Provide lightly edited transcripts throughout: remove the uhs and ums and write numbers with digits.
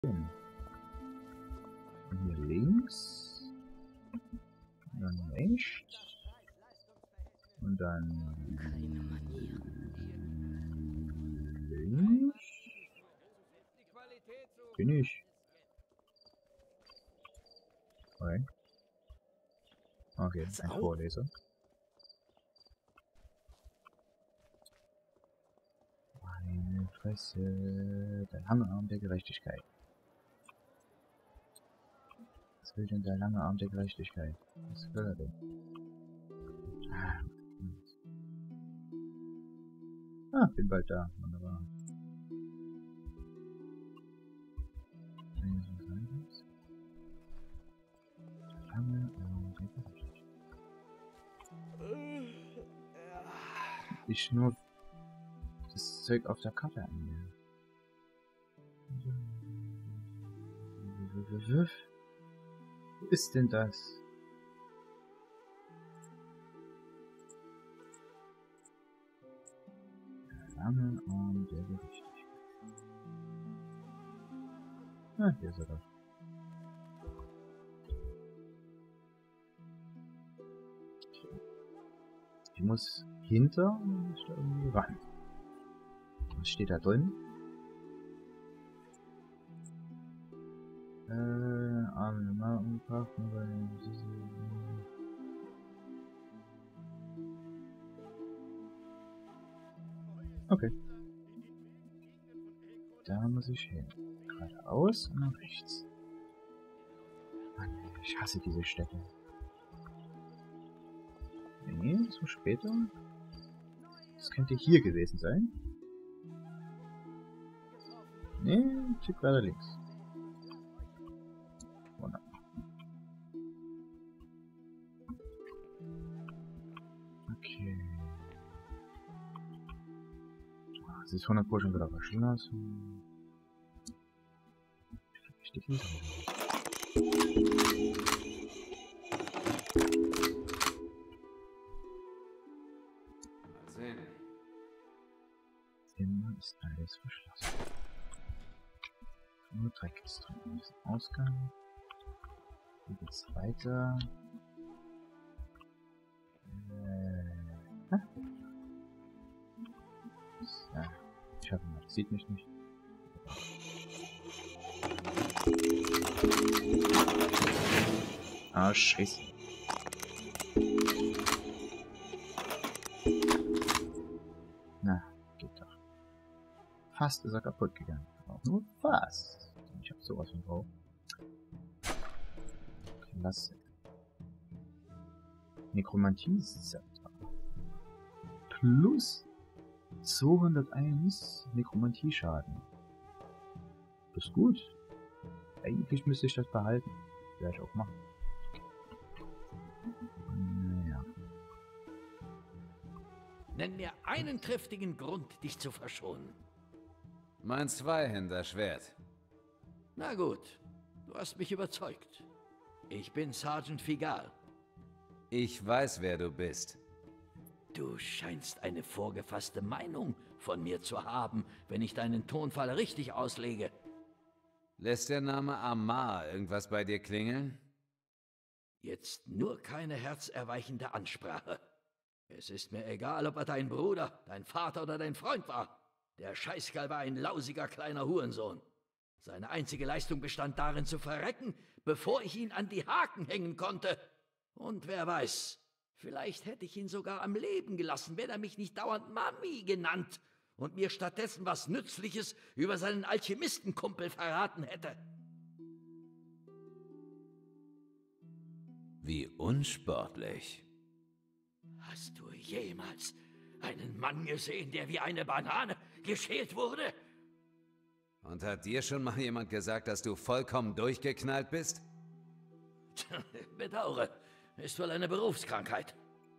Und hier links. Und dann rechts. Und dann links. Bin ich. Okay. Okay, ein Vorleser. Meine Fresse. Der lange Arm der Gerechtigkeit. Was will denn der lange Arm der Gerechtigkeit? Was will er denn? Ah, bin bald da. Wunderbar. Der lange Arm der Gerechtigkeit. Ich nur das Zeug auf der Karte eingehen. Wo ist denn das? Der lange Arm der Gerechtigkeit. Ah, hier ist er doch. Ich muss hinter und muss da irgendwie ran. Was steht da drin? Arme mal umpacken, weil okay. Da muss ich hin. Geradeaus und nach rechts. Mann, ich hasse diese Städte. Nee, so später. Das könnte hier gewesen sein. Nee, ein Stück weiter links. Wunderbar. Okay. Es ist 100% schon wieder verschlossen. Steht hinter mir. Immer ist alles verschlossen. Nur Dreck ist drin. Hier ist ein Ausgang. Hier geht's weiter. Ja, ich habe ihn, sieht mich nicht. Ah, scheiße. Na, geht doch. Fast ist er kaputt gegangen. Aber auch nur fast. Ich hab sowas von drauf. Klasse. Nekromantie-Zepter. Plus 201 Nekromantie-Schaden. Das ist gut. Eigentlich müsste ich das behalten. Werde ich auch machen. Naja. Nenn mir einen triftigen Grund, dich zu verschonen. Mein Zweihänderschwert. Na gut, du hast mich überzeugt. Ich bin Sergeant Figal. Ich weiß, wer du bist. Du scheinst eine vorgefasste Meinung von mir zu haben, wenn ich deinen Tonfall richtig auslege. Lässt der Name Amar irgendwas bei dir klingeln? Jetzt nur keine herzerweichende Ansprache. Es ist mir egal, ob er dein Bruder, dein Vater oder dein Freund war. Der Scheißkerl war ein lausiger kleiner Hurensohn. Seine einzige Leistung bestand darin zu verrecken, bevor ich ihn an die Haken hängen konnte. Und wer weiß, vielleicht hätte ich ihn sogar am Leben gelassen, wenn er mich nicht dauernd Mami genannt und mir stattdessen was Nützliches über seinen Alchemistenkumpel verraten hätte. Wie unsportlich. Hast du jemals einen Mann gesehen, der wie eine Banane geschält wurde? Und hat dir schon mal jemand gesagt, dass du vollkommen durchgeknallt bist? Bedauere, ist wohl eine Berufskrankheit.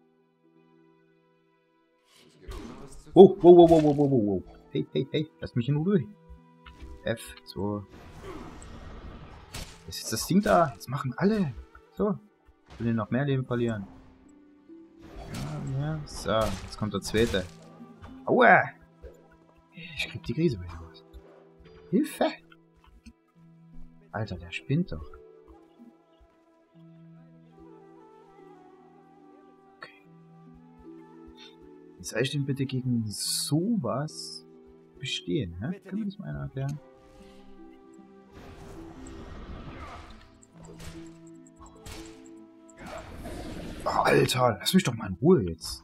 Oh, wow. Hey, lass mich in Ruhe. F, so. Das ist das Ding da. Jetzt machen alle. So. Ich will noch mehr Leben verlieren. Ja. So, jetzt kommt der zweite. Aua! Ich krieg die Krise bei sowas. Hilfe! Alter, der spinnt doch. Okay. Wie soll ich denn bitte gegen sowas bestehen, hä? Kann mir das mal einer erklären? Oh, Alter, lass mich doch mal in Ruhe jetzt.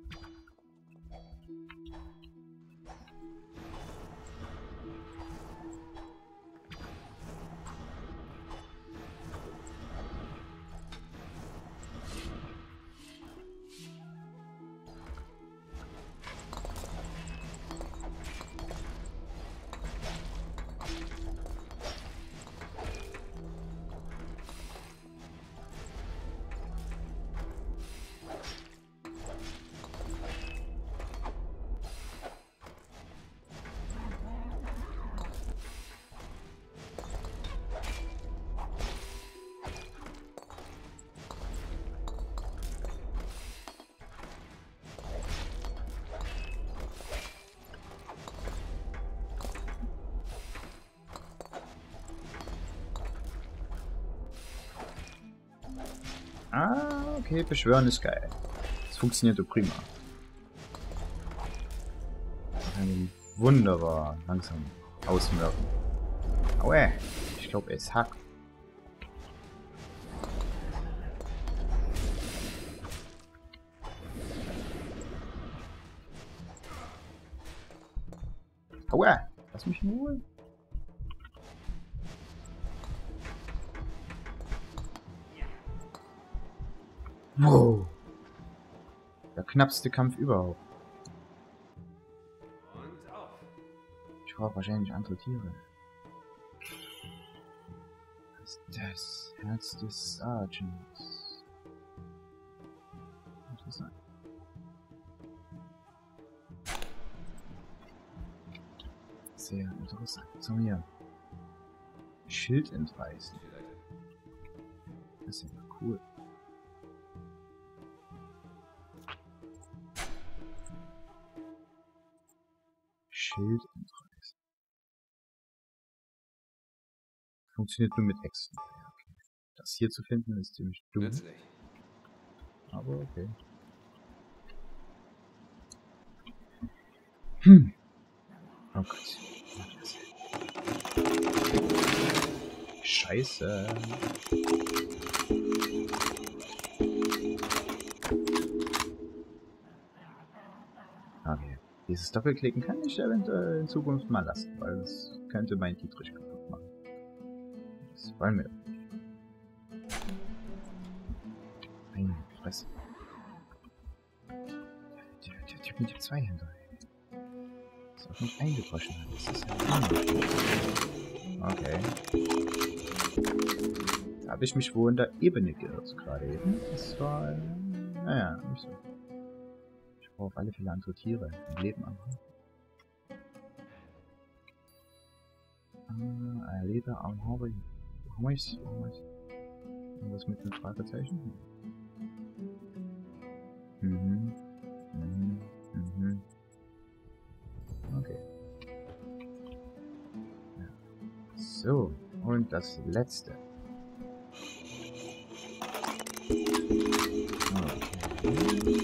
Ah, okay, beschwören ist geil. Das funktioniert doch prima. Ein wunderbar langsam ausmerken. Aue, ich glaube, es hackt. Aua, lass mich in Ruhe. Wow. Der knappste Kampf überhaupt. Ich brauche wahrscheinlich andere Tiere. Was ist das? Herz des Sergeants. Interessant. Sehr interessant. So, hier. Schild entreißen. Das ist ja cool. Schild entreißen. Funktioniert nur mit Äxten. Ja, okay. Das hier zu finden ist ziemlich dumm. Nützlich. Aber okay. Oh Gott. Scheiße. Okay. Dieses Doppelklicken kann ich eventuell in Zukunft mal lassen, weil das könnte mein Dietrich kaputt machen. Das wollen wir nicht. Meine Fresse. Der Typ mit dem Zweihänder. Das auch nicht eingedroschen hat. Das ist ja okay. Da habe ich mich wohl in der Ebene geirrt gerade eben. Das war, naja, nicht so. Ich brauche auf alle Fälle andere Tiere im Leben ankommen. Leder am Hobby. Was mit einem Fragezeichen? Okay. Ja. So, und das letzte. Okay.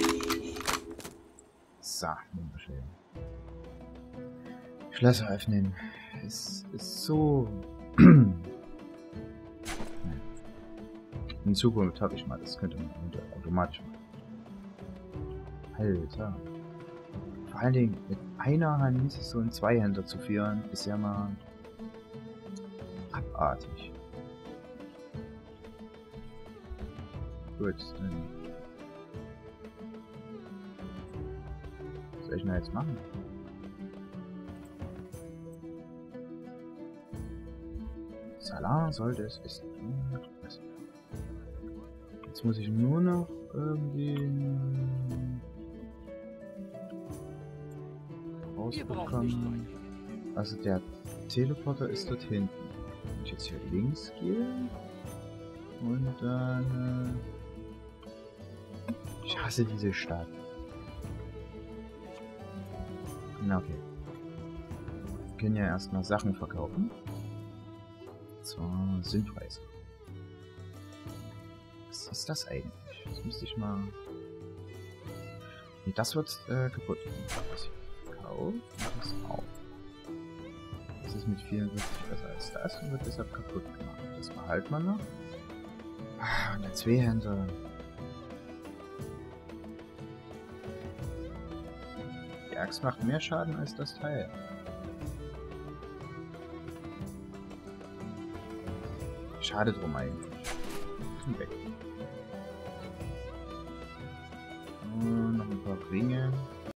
So, wunderschön. Schlösser öffnen. Es ist so... In Zukunft habe ich mal, das könnte man automatisch machen. Alter. Vor allen Dingen mit einer Hand so einen Zweihänder zu führen, ist ja mal abartig. Gut, dann... Was soll ich denn jetzt machen? Salah sollte es wissen. Jetzt muss ich nur noch irgendwie rausbekommen. Also der Teleporter ist dort hinten. Wenn ich jetzt hier links gehe und dann ich hasse diese Stadt. Na okay. Wir können ja erstmal Sachen verkaufen. zwar Synthweiser. Was ist das eigentlich? Das müsste ich mal... Und das wird kaputt. Das kauft das auch. Das ist mit 44 besser als das und wird deshalb kaputt gemacht. Das behalten wir noch. Ah, und der Zweihänder. Die Axt macht mehr Schaden als das Teil. Schade drum eigentlich. Und weg. Noch ein paar Ringe.